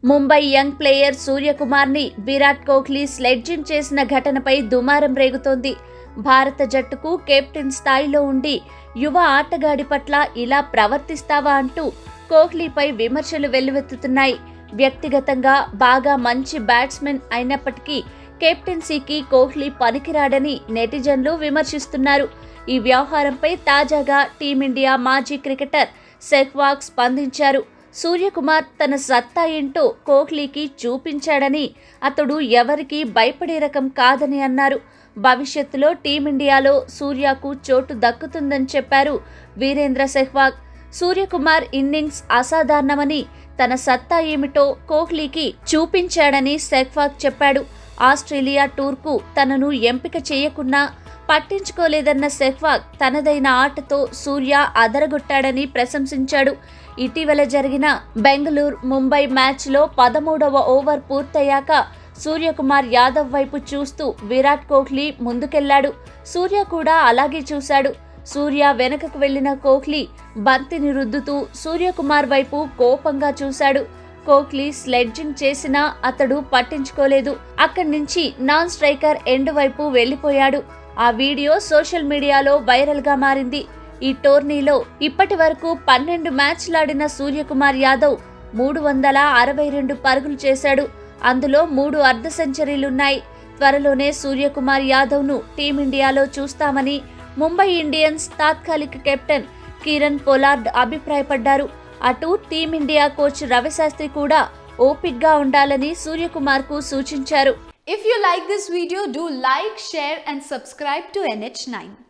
Mumbai young player Suryakumar ని Virat Kohli sledging చేసిన ఘటనపై దుమారం రేగుతోంది. భారత జట్టుకు కెప్టెన్ స్థాయిలో ఉండి యువ ఆటగాడి పట్ల ఇలా ప్రవర్తిస్తావా అంటూ కోహ్లీపై విమర్శలు వెల్లువెత్తుతున్నాయి. వ్యక్తిగతంగా బాగా మంచి బ్యాట్స్మెన్ అయినప్పటికీ కెప్టెన్సీకి కోహ్లీ పనికిరాడని నెటిజన్లు విమర్శిస్తున్నారు. ఈ వ్యవహారంపై తాజాగా టీమిండియా మాజీ క్రికెటర్ సెహ్వాగ్ స్పందించారు. సూర్యకుమార్ తన సత్తా ఏంటో కోహ్లీకి చూపించాడని, అతడు ఎవరికీ భయపడే రకం కాదని అన్నారు. భవిష్యత్తులో టీమిండియాలో సూర్యకు చోటు దక్కుతుందని చెప్పారు వీరేంద్ర సెహ్వాగ్. సూర్యకుమార్ ఇన్నింగ్స్ అసాధారణమని, తన సత్తా ఏమిటో కోహ్లీకి చూపించాడని సెహ్వాగ్ చెప్పాడు. ఆస్ట్రేలియా టూర్కు తనను ఎంపిక చేయకున్నా పట్టించుకోలేదన్న సెహ్వాగ్ తనదైన ఆటతో సూర్య అదరగొట్టాడని ప్రశంసించాడు. ఇటీవల జరిగిన బెంగళూరు ముంబై మ్యాచ్లో 13వ ఓవర్ పూర్తయ్యాక సూర్యకుమార్ యాదవ్ వైపు చూస్తూ విరాట్ కోహ్లీ ముందుకెళ్లాడు. సూర్య కూడా అలాగే చూశాడు. సూర్య వెనకకు వెళ్లిన కోహ్లీ బంతిని రుద్దుతూ సూర్యకుమార్ వైపు కోపంగా చూశాడు. కోహ్లీ స్లెడ్జింగ్ చేసినా అతడు పట్టించుకోలేదు. అక్కడి నుంచి నాన్ స్ట్రైకర్ ఎండ్ వైపు వెళ్లిపోయాడు. ఆ వీడియో సోషల్ మీడియాలో వైరల్ గా మారింది. ఈ టోర్నీలో ఇప్పటి వరకు 12 మ్యాచ్లాడిన సూర్యకుమార్ యాదవ్ 362 పరుగులు చేశాడు. అందులో 3 అర్ధ సెంచరీలున్నాయి. త్వరలోనే సూర్యకుమార్ యాదవ్ ను టీమిండియాలో చూస్తామని ముంబై ఇండియన్స్ తాత్కాలిక కెప్టెన్ కిరణ్ పొలార్డ్ అభిప్రాయపడ్డారు. అటు టీమిండియా కోచ్ రవిశాస్త్రి కూడా ఓపిక్గా ఉండాలని సూర్యకుమార్ కు సూచించారు. If you like this video, do like, share and subscribe to NH9.